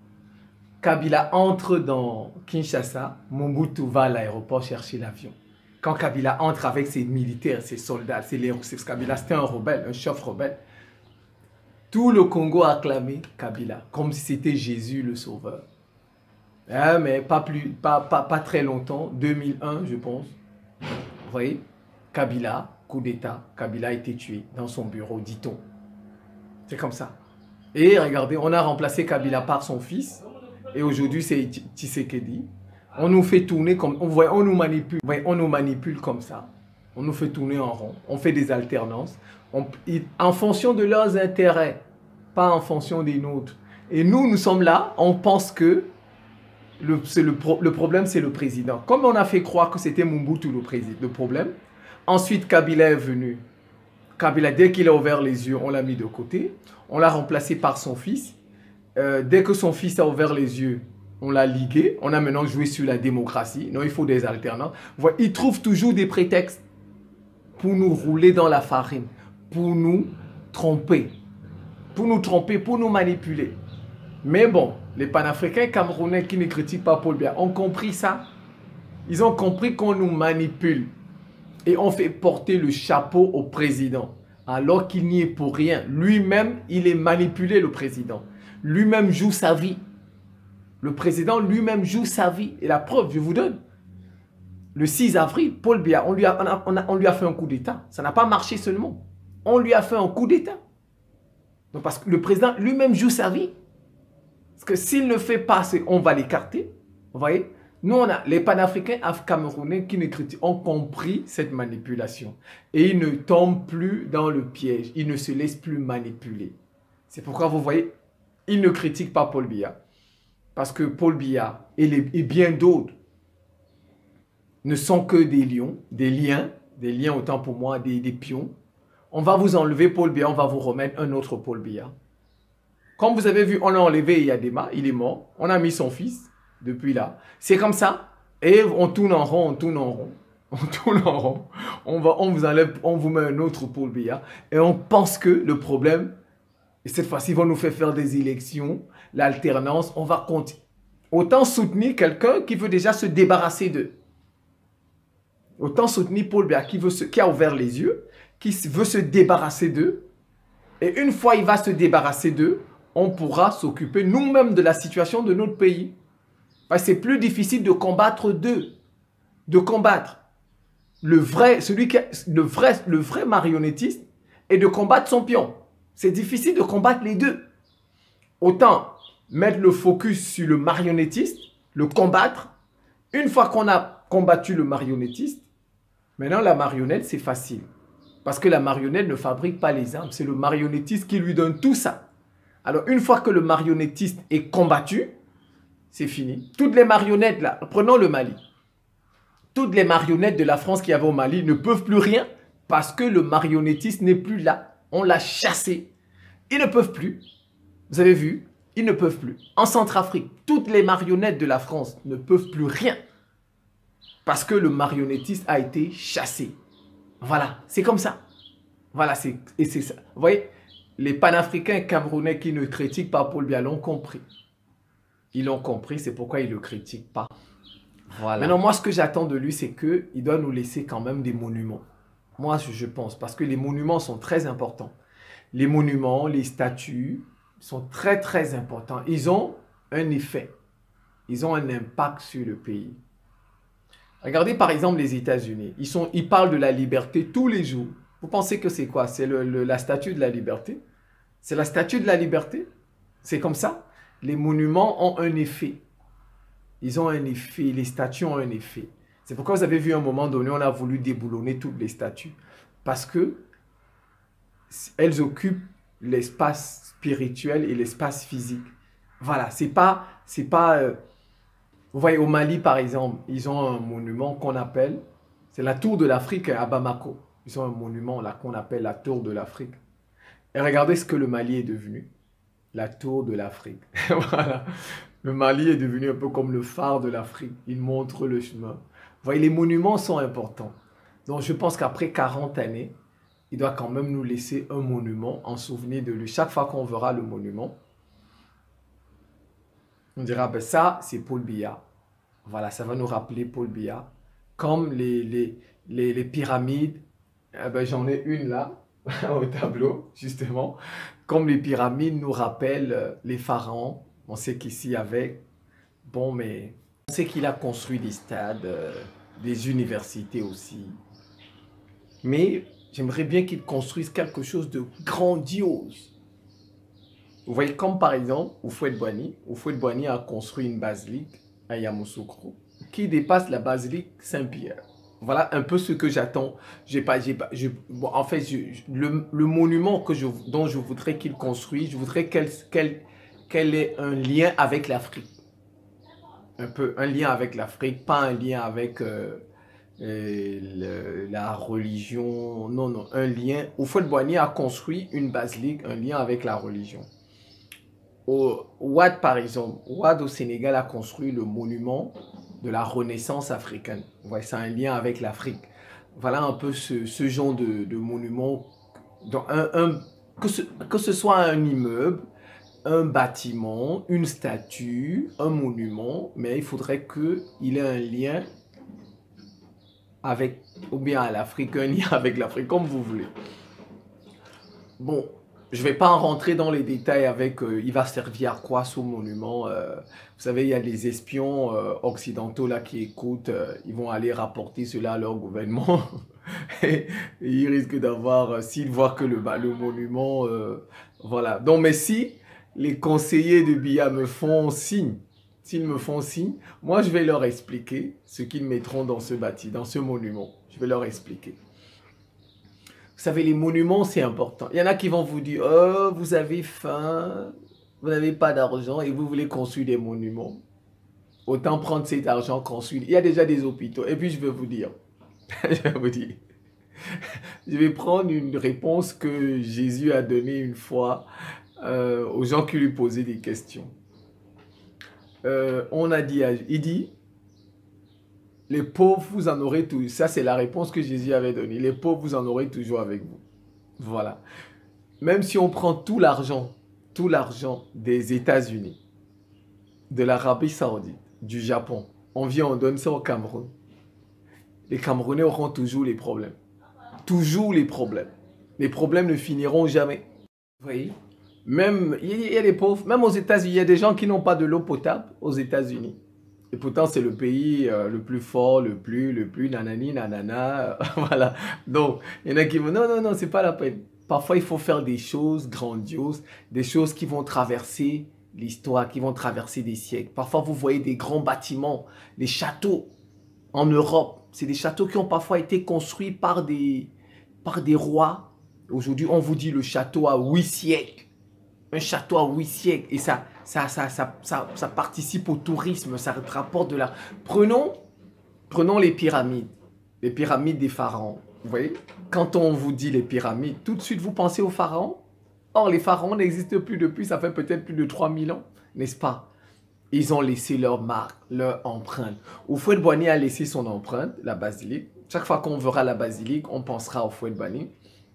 Kabila entre dans Kinshasa. Mobutu va à l'aéroport chercher l'avion. Quand Kabila entre avec ses militaires, ses soldats, c'est Kabila, c'était un rebelle, un chef rebelle. Tout le Congo a acclamé Kabila, comme si c'était Jésus le sauveur. Ah, mais pas, plus, pas, pas, pas très longtemps, deux mille un je pense. Vous voyez, Kabila, coup d'État, Kabila a été tué dans son bureau, dit-on. C'est comme ça. Et regardez, on a remplacé Kabila par son fils. Et aujourd'hui, c'est Tshisekedi. On nous fait tourner comme... On, voit, on nous manipule. On nous manipule comme ça. On nous fait tourner en rond. On fait des alternances. On, en fonction de leurs intérêts. Pas en fonction des nôtres. Et nous, nous sommes là. On pense que le, le, pro, le problème, c'est le président. Comme on a fait croire que c'était Mobutu le, le problème. Ensuite, Kabila est venu. Kabila, dès qu'il a ouvert les yeux, on l'a mis de côté. On l'a remplacé par son fils. Euh, dès que son fils a ouvert les yeux, on l'a ligué. On a maintenant joué sur la démocratie. Non, il faut des alternants. Voilà, ils trouvent toujours des prétextes pour nous rouler dans la farine, pour nous tromper, pour nous tromper, pour nous manipuler. Mais bon, les panafricains camerounais qui ne critiquent pas Paul Biya ont compris ça. Ils ont compris qu'on nous manipule. Et on fait porter le chapeau au président, alors qu'il n'y est pour rien. Lui-même, il est manipulé, le président. Lui-même joue sa vie. Le président lui-même joue sa vie. Et la preuve, je vous donne. le six avril, Paul Biya, on lui a, on a, on a, on lui a fait un coup d'État. Ça n'a pas marché seulement. On lui a fait un coup d'État. Donc parce que le président lui-même joue sa vie. Parce que s'il ne fait pas, on va l'écarter. Vous voyez? Nous, on a les panafricains camerounais qui ne critiquent, ont compris cette manipulation. Et ils ne tombent plus dans le piège. Ils ne se laissent plus manipuler. C'est pourquoi vous voyez, ils ne critiquent pas Paul Biya. Parce que Paul Biya et, les, et bien d'autres ne sont que des lions, des liens, des liens autant pour moi, des, des pions. On va vous enlever Paul Biya, on va vous remettre un autre Paul Biya. Comme vous avez vu, on l'a enlevé Yadema, il est mort. On a mis son fils depuis là. C'est comme ça. Et on tourne en rond, on tourne en rond. On tourne en rond. On, va, on vous enlève, on vous met un autre Paul Biya. Et on pense que le problème, et cette fois-ci, ils vont nous faire faire des élections, l'alternance, on va continuer. Autant soutenir quelqu'un qui veut déjà se débarrasser d'eux. Autant soutenir Paul Biya qui, veut se, qui a ouvert les yeux, qui veut se débarrasser d'eux. Et une fois il va se débarrasser d'eux, on pourra s'occuper nous-mêmes de la situation de notre pays. C'est plus difficile de combattre d'eux, de combattre le vrai, celui qui est, le vrai, le vrai marionnettiste et de combattre son pion. C'est difficile de combattre les deux. Autant mettre le focus sur le marionnettiste, le combattre. Une fois qu'on a combattu le marionnettiste, maintenant la marionnette c'est facile. Parce que la marionnette ne fabrique pas les armes, c'est le marionnettiste qui lui donne tout ça. Alors, une fois que le marionnettiste est combattu, c'est fini. Toutes les marionnettes, là, prenons le Mali. Toutes les marionnettes de la France qui avaient au Mali ne peuvent plus rien parce que le marionnettiste n'est plus là. On l'a chassé. Ils ne peuvent plus. Vous avez vu? Ils ne peuvent plus. En Centrafrique, toutes les marionnettes de la France ne peuvent plus rien parce que le marionnettiste a été chassé. Voilà, c'est comme ça. Voilà, c'est et c'est ça. Vous voyez? Les panafricains camerounais qui ne critiquent pas Paul Biya l'ont compris. Ils l'ont compris, c'est pourquoi ils ne le critiquent pas. Voilà. Maintenant, moi, ce que j'attends de lui, c'est qu'il doit nous laisser quand même des monuments. Moi, je pense, parce que les monuments sont très importants. Les monuments, les statues sont très, très importants. Ils ont un effet. Ils ont un impact sur le pays. Regardez, par exemple, les États-Unis. Ils, sont, ils parlent de la liberté tous les jours. Vous pensez que c'est quoi? C'est le, le, la statue de la liberté? C'est la statue de la liberté? C'est comme ça? Les monuments ont un effet. Ils ont un effet. Les statues ont un effet. C'est pourquoi vous avez vu à un moment donné, on a voulu déboulonner toutes les statues. Parce que elles occupent l'espace spirituel et l'espace physique. Voilà, c'est pas... c'est pas euh, vous voyez, au Mali, par exemple, ils ont un monument qu'on appelle... C'est la tour de l'Afrique à Bamako. Ils ont un monument là qu'on appelle la tour de l'Afrique. Et regardez ce que le Mali est devenu. La tour de l'Afrique. Voilà. Le Mali est devenu un peu comme le phare de l'Afrique. Il montre le chemin. Vous voyez, les monuments sont importants. Donc je pense qu'après quarante années, il doit quand même nous laisser un monument en souvenir de lui. Chaque fois qu'on verra le monument, on dira, ben ça, c'est Paul Biya. Voilà, ça va nous rappeler Paul Biya. Comme les, les, les, les pyramides. Eh ben, j'en ai une là, au tableau, justement. Comme les pyramides nous rappellent euh, les pharaons. On sait qu'ici, avec... Bon, mais... On sait qu'il a construit des stades, euh, des universités aussi. Mais j'aimerais bien qu'il construise quelque chose de grandiose. Vous voyez, comme par exemple, Houphouët-Boigny. Houphouët-Boigny a construit une basilique à Yamoussoukro qui dépasse la basilique Saint-Pierre. Voilà un peu ce que j'attends. J'ai pas, j'ai pas, je, bon, en fait, je, le, le monument que je, dont je voudrais qu'il construise, je voudrais qu'elle qu'elle, qu'elle ait un lien avec l'Afrique. Un peu, un lien avec l'Afrique, pas un lien avec euh, euh, le, la religion. Non, non, un lien. Houphouët-Boigny a construit une basilique, un lien avec la religion. Au Ouad, par exemple, Ouad au Sénégal a construit le monument de la Renaissance africaine. Ouais, c'est un lien avec l'Afrique. Voilà un peu ce, ce genre de, de monument. Dans un, un, que, ce, que ce soit un immeuble, un bâtiment, une statue, un monument, mais il faudrait qu'il ait un lien avec, ou bien à l'Afrique, un lien avec l'Afrique, comme vous voulez. Bon, je ne vais pas en rentrer dans les détails avec euh, il va servir à quoi ce monument. Euh, vous savez, il y a des espions euh, occidentaux là qui écoutent, euh, ils vont aller rapporter cela à leur gouvernement. et, et ils risquent d'avoir, euh, s'ils voient que le, bah, le monument, euh, voilà. Donc, mais si les conseillers de Biya me font signe, s'ils me font signe, moi je vais leur expliquer ce qu'ils mettront dans ce bâti, dans ce monument. Je vais leur expliquer. Vous savez, les monuments, c'est important. Il y en a qui vont vous dire, oh, vous avez faim, vous n'avez pas d'argent et vous voulez construire des monuments. Autant prendre cet argent, construire. Il y a déjà des hôpitaux. Et puis, je vais vous dire, je vais vous dire, je vais prendre une réponse que Jésus a donnée une fois euh, aux gens qui lui posaient des questions. Euh, on a dit, il dit, les pauvres, vous en aurez toujours. Ça, c'est la réponse que Jésus avait donnée. Les pauvres, vous en aurez toujours avec vous. Voilà. Même si on prend tout l'argent, tout l'argent des États-Unis, de l'Arabie Saoudite, du Japon, on vient, on donne ça au Cameroun. Les Camerounais auront toujours les problèmes. Toujours les problèmes. Les problèmes ne finiront jamais. Vous voyez? Même, il y a des pauvres, même aux États-Unis, il y a des gens qui n'ont pas de l'eau potable aux États-Unis. Et pourtant, c'est le pays euh, le plus fort, le plus, le plus nanani, nanana. Voilà. Donc, il y en a qui vont, non, non, non, c'est pas la peine. Parfois, il faut faire des choses grandioses, des choses qui vont traverser l'histoire, qui vont traverser des siècles. Parfois, vous voyez des grands bâtiments, des châteaux en Europe. C'est des châteaux qui ont parfois été construits par des, par des rois. Aujourd'hui, on vous dit le château à huit siècles. Un château à huit siècles. Et ça, ça, ça, ça, ça, ça participe au tourisme, ça rapporte de la... Prenons, prenons les pyramides. Les pyramides des pharaons. Vous voyez? Quand on vous dit les pyramides, tout de suite vous pensez aux pharaons. Or, les pharaons n'existent plus depuis, ça fait peut-être plus de trois mille ans, n'est-ce pas? Ils ont laissé leur marque, leur empreinte. Houphouët-Boigny a laissé son empreinte, la basilique. Chaque fois qu'on verra la basilique, on pensera au Houphouët-Boigny.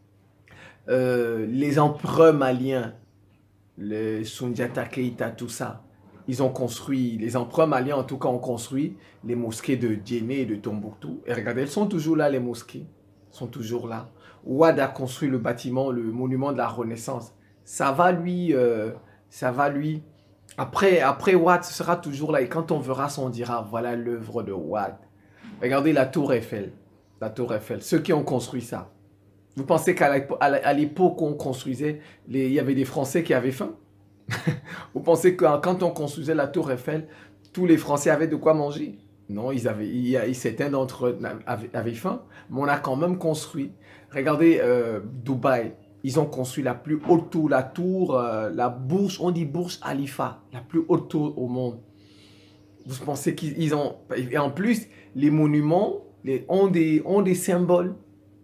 Euh, les empereurs maliens, les Soundiata Keïta, tout ça, ils ont construit, les empereurs maliens en tout cas ont construit les mosquées de Djenné et de Tombouctou. Et regardez, elles sont toujours là, les mosquées. Elles sont toujours là. Ouad a construit le bâtiment, le monument de la Renaissance. Ça va lui, euh, ça va lui. Après, après Ouad, ce sera toujours là. Et quand on verra ça, on dira, voilà l'œuvre de Ouad. Regardez la tour Eiffel. La tour Eiffel. Ceux qui ont construit ça. Vous pensez qu'à l'époque où on construisait, les, il y avait des Français qui avaient faim? Vous pensez que quand on construisait la tour Eiffel, tous les Français avaient de quoi manger? Non, ils avaient, il y a, certains d'entre eux avaient, avaient faim, mais on a quand même construit. Regardez euh, Dubaï, ils ont construit la plus haute tour, la tour, euh, la bourse, on dit bourse Khalifa, la plus haute tour au monde. Vous pensez qu'ils ont... Et en plus, les monuments les, ont, des, ont des symboles.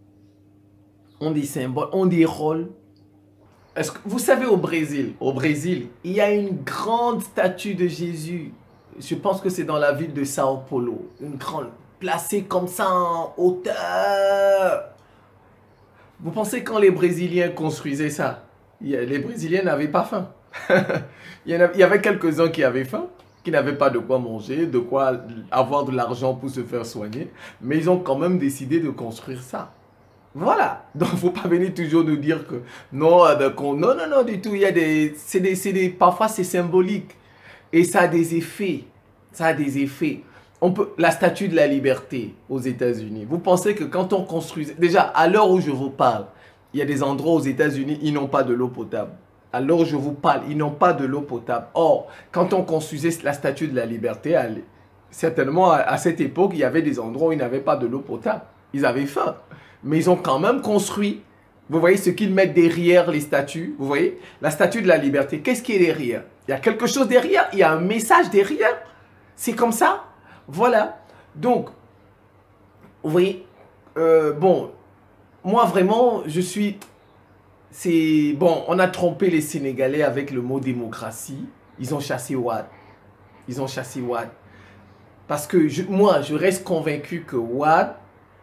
Ont des symboles, ont des rôles. Est-ce que vous savez au Brésil, au Brésil, il y a une grande statue de Jésus. Je pense que c'est dans la ville de Sao Paulo. Une grande, placée comme ça en hauteur. Vous pensez quand les Brésiliens construisaient ça, les Brésiliens n'avaient pas faim. il y avait quelques-uns qui avaient faim, qui n'avaient pas de quoi manger, de quoi avoir de l'argent pour se faire soigner. Mais ils ont quand même décidé de construire ça. Voilà, donc il ne faut pas venir toujours nous dire que non, non, non, non, du tout, il y a des, c'est des, c'est des, parfois c'est symbolique et ça a des effets, ça a des effets. On peut, la statue de la liberté aux États-Unis, vous pensez que quand on construisait, déjà à l'heure où je vous parle, il y a des endroits aux États-Unis, ils n'ont pas de l'eau potable. À l'heure où je vous parle, ils n'ont pas de l'eau potable. Or, quand on construisait la statue de la liberté, certainement à cette époque, il y avait des endroits où ils n'avaient pas de l'eau potable. Ils avaient faim. Mais ils ont quand même construit, vous voyez ce qu'ils mettent derrière les statues, vous voyez, la statue de la liberté, qu'est-ce qui est derrière? Il y a quelque chose derrière, il y a un message derrière, c'est comme ça, voilà. Donc, vous voyez, euh, bon, moi vraiment, je suis, c'est, bon, on a trompé les Sénégalais avec le mot démocratie, ils ont chassé Ouad, ils ont chassé Ouad, parce que je, moi, je reste convaincu que Ouad,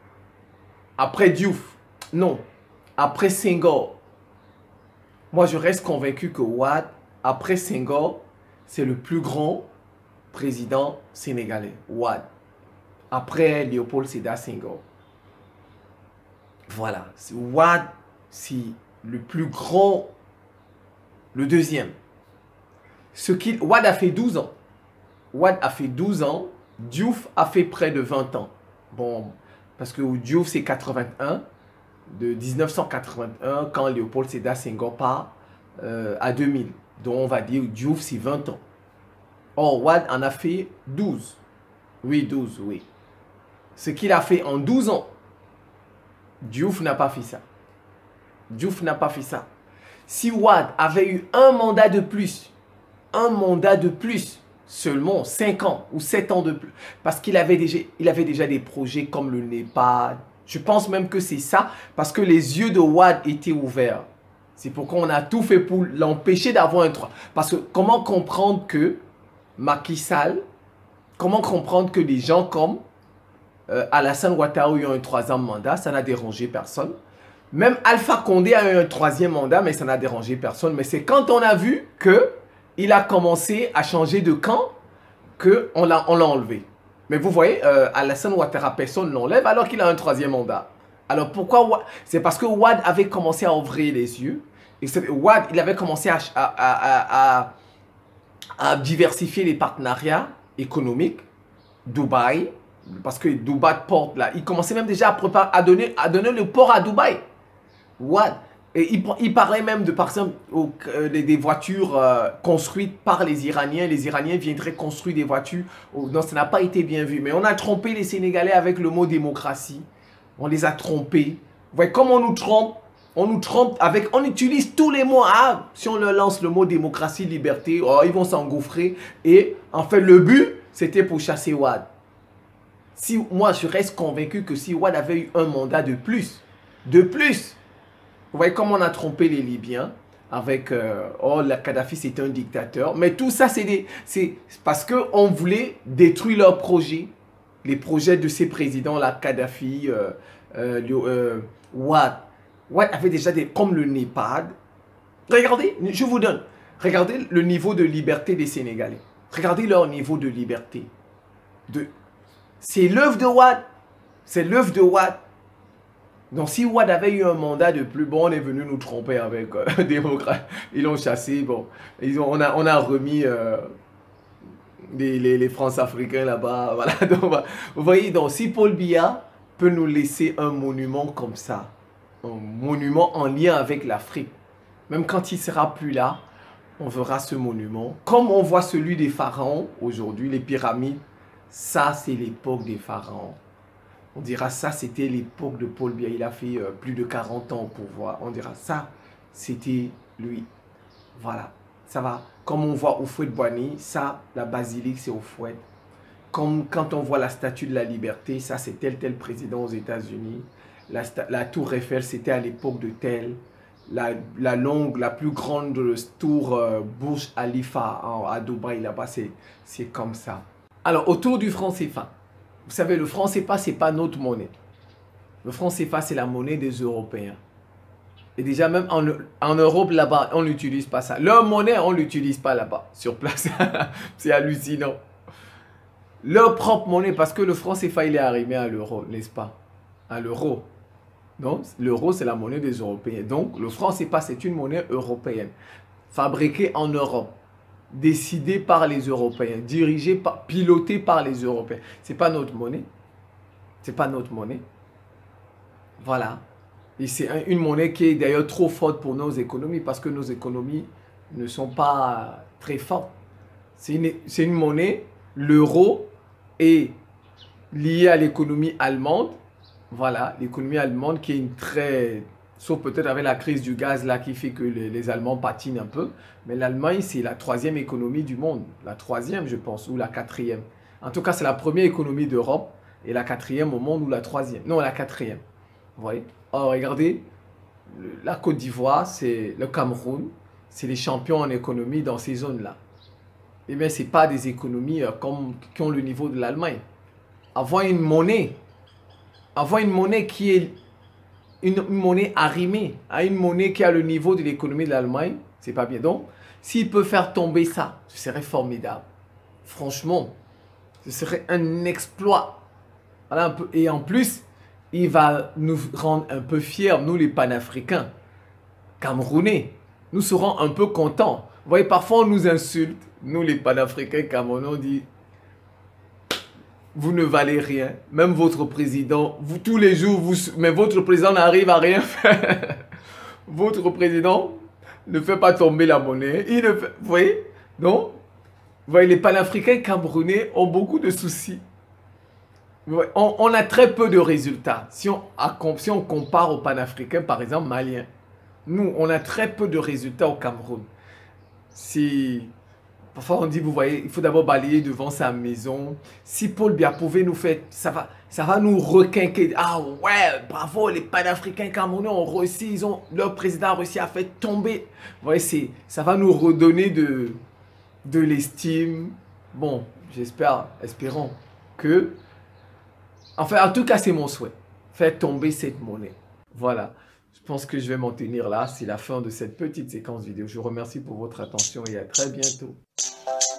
après Diouf, non, après Senghor, moi je reste convaincu que Ouad, après Senghor, c'est le plus grand président sénégalais, Ouad. Après Léopold Sédar Senghor. Voilà, Ouad, c'est le plus grand Le deuxième, ce qu'il, Wade a fait douze ans. Wade a fait douze ans. Diouf a fait près de vingt ans. Bon, parce que Diouf c'est quatre-vingt-un. De mille neuf cent quatre-vingt-un, quand Léopold Sédar Senghor part euh, à deux mille. Donc on va dire Diouf c'est vingt ans. Or, Wade en a fait douze. Oui, douze, oui. Ce qu'il a fait en douze ans, Diouf n'a pas fait ça. Diouf n'a pas fait ça. Si Wade avait eu un mandat de plus, un mandat de plus, seulement cinq ans ou sept ans de plus, parce qu'il avait déjà, il avait déjà des projets comme le Népal. Je pense même que c'est ça, parce que les yeux de Wade étaient ouverts. C'est pourquoi on a tout fait pour l'empêcher d'avoir un trois. Parce que comment comprendre que Macky Sall, comment comprendre que des gens comme euh, Alassane Ouattara ont eu un troisième mandat, ça n'a dérangé personne. Même Alpha Condé a eu un troisième mandat, mais ça n'a dérangé personne. Mais c'est quand on a vu qu'il a commencé à changer de camp qu'on l'a enlevé. Mais vous voyez, euh, Alassane Ouattara, personne ne l'enlève alors qu'il a un troisième mandat. Alors pourquoi? C'est parce que Wade avait commencé à ouvrir les yeux. Et Wade, il avait commencé à, à, à, à, à diversifier les partenariats économiques. Dubaï, parce que Dubaï porte là, il commençait même déjà à, préparer, à, donner, à donner le port à Dubaï. Wade. Et il, il parlait même de, par exemple, au, euh, des, des voitures euh, construites par les Iraniens. Les Iraniens viendraient construire des voitures. Oh, non, ça n'a pas été bien vu. Mais on a trompé les Sénégalais avec le mot démocratie. On les a trompés. Vous voyez, comme on nous trompe, on nous trompe avec... On utilise tous les mots. Ah, si on leur lance le mot démocratie, liberté, oh, ils vont s'engouffrer. Et en fait, le but, c'était pour chasser Wade. Si, moi, je reste convaincu que si Wade avait eu un mandat de plus, de plus... Vous voyez comment on a trompé les Libyens avec euh, oh, la Kadhafi c'est un dictateur. Mais tout ça c'est parce qu'on voulait détruire leurs projets. Les projets de ces présidents, la Kadhafi, euh, euh, euh, Wade. Wade avait déjà des... comme le Népal. Regardez, je vous donne. Regardez le niveau de liberté des Sénégalais. Regardez leur niveau de liberté. De... C'est l'œuvre de Wade. C'est l'œuvre de Wade. Donc si Wade avait eu un mandat de plus, bon, on est venu nous tromper avec euh, démocrate. Ils l'ont chassé, bon. Ils ont, on, a, on a remis euh, les, les, les France-Africains là-bas. Voilà. Donc, vous voyez, donc si Paul Biya peut nous laisser un monument comme ça, un monument en lien avec l'Afrique, même quand il sera plus là, on verra ce monument. Comme on voit celui des pharaons aujourd'hui, les pyramides, ça c'est l'époque des pharaons. On dira ça, c'était l'époque de Paul Biya. Il a fait euh, plus de quarante ans au pouvoir. On dira ça, c'était lui. Voilà, ça va. Comme on voit Houphouët-Boigny, ça, la basilique, c'est Houphouët. Comme quand on voit la statue de la liberté, ça, c'est tel, tel président aux États-Unis. La, la tour Eiffel, c'était à l'époque de tel. La, la longue, la plus grande tour euh, Burj Khalifa à Dubaï, là-bas, c'est comme ça. Alors, autour du franc C F A. Vous savez, le franc C F A, ce n'est pas notre monnaie. Le franc C F A, c'est la monnaie des Européens. Et déjà, même en, en Europe, là-bas, on n'utilise pas ça. Leur monnaie, on ne l'utilise pas là-bas, sur place. C'est hallucinant. Leur propre monnaie, parce que le franc C F A, il est arrivé à l'euro, n'est-ce pas? À l'euro. Donc, l'euro, c'est la monnaie des Européens. Donc, le franc C F A, c'est une monnaie européenne. Fabriquée en Europe. Décidé par les Européens, dirigé par, piloté par les Européens. C'est pas notre monnaie. C'est pas notre monnaie. Voilà. Et c'est un, une monnaie qui est d'ailleurs trop forte pour nos économies parce que nos économies ne sont pas très fortes. C'est une, c'est une monnaie, l'euro est lié à l'économie allemande. Voilà, l'économie allemande qui est une très... Sauf peut-être avec la crise du gaz là qui fait que les, les Allemands patinent un peu. Mais l'Allemagne, c'est la troisième économie du monde. La troisième, je pense, ou la quatrième. En tout cas, c'est la première économie d'Europe et la quatrième au monde ou la troisième. Non, la quatrième. Vous voyez? Alors, regardez, la Côte d'Ivoire, c'est le Cameroun. C'est les champions en économie dans ces zones-là. Eh bien, ce n'est pas des économies euh, comme, qui ont le niveau de l'Allemagne. Avoir une monnaie, avoir une monnaie qui est... Une, une monnaie arrimée à une monnaie qui a le niveau de l'économie de l'Allemagne, c'est pas bien. Donc, s'il peut faire tomber ça, ce serait formidable. Franchement, ce serait un exploit. Voilà, un peu. Et en plus, il va nous rendre un peu fiers, nous les panafricains, camerounais. nous serons un peu contents. Vous voyez, parfois on nous insulte, nous les panafricains camerounais, on dit vous ne valez rien, même votre président, vous tous les jours, vous, mais votre président n'arrive à rien faire. Votre président ne fait pas tomber la monnaie, il ne fait, vous voyez, donc, vous voyez, les panafricains camerounais ont beaucoup de soucis. On, on a très peu de résultats. Si on, si on compare aux panafricains, par exemple, maliens, nous, on a très peu de résultats au Cameroun. Si, parfois on dit, vous voyez, il faut d'abord balayer devant sa maison. Si Paul Biya pouvait nous faire, ça va, ça va nous requinquer. Ah ouais, bravo, les panafricains camerounais ont réussi, ils ont, leur président a réussi à faire tomber. Vous voyez, ça va nous redonner de, de l'estime. Bon, j'espère, espérons que... Enfin, en tout cas, c'est mon souhait. Faire tomber cette monnaie. Voilà. Je pense que je vais m'en tenir là. C'est la fin de cette petite séquence vidéo. Je vous remercie pour votre attention et à très bientôt.